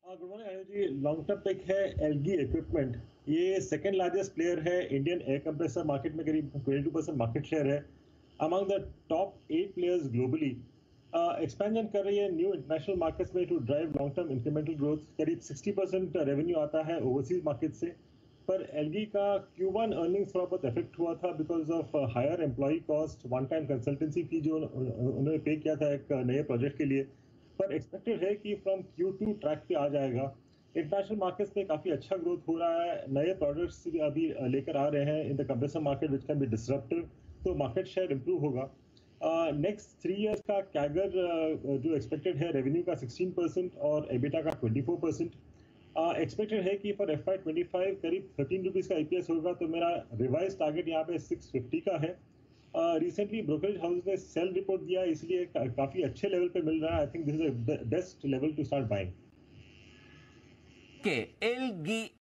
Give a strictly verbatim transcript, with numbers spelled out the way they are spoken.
Good morning Ayush ji. Long term pick है Elgi equipment. ये second largest player है इंडियन एयर कंप्रेसर मार्केट में, करीब बाईस परसेंट मार्केट शेयर है among the top eight players globally. Expansion कर रही है न्यू इंटरनेशनल मार्केट्स में to drive long term incremental growth. करीब साठ परसेंट रेवेन्यू आता है ओवरसीज मार्केट से। पर एलगी का क्यू वन अर्निंग्स थोड़ा बहुत इफेक्ट हुआ था because of higher employ cost, one time consultancy fee जो उन्होंने पे किया था एक नए प्रोजेक्ट के लिए। पर एक्सपेक्टेड है कि फ्रॉम क्यू टू ट्रैक पे आ जाएगा। इंटरनेशनल मार्केट्स में काफी अच्छा ग्रोथ हो रहा है, नए प्रोडक्ट्स भी अभी लेकर आ रहे हैं in the compressor market which can be disruptive, तो मार्केट शेयर इंप्रूव होगा। नेक्स्ट थ्री इयर्स का कैगर uh, जो एक्सपेक्टेड है रेवेन्यू का सिक्सटीन परसेंट और एबिटा का ट्वेंटी फोर परसेंट। एक्सपेक्टेड है कि for F Y twenty five करीब थर्टीन रुपीज का ईपीएस होगा, तो मेरा रिवाइज टारगेट यहाँ पे सिक्स फिफ्टी का है। रिसेंटली ब्रोकरेज हाउस ने सेल रिपोर्ट दिया, इसलिए का, काफी अच्छे लेवल पे मिल रहा है। I think this is the best level to start buying. के एलगी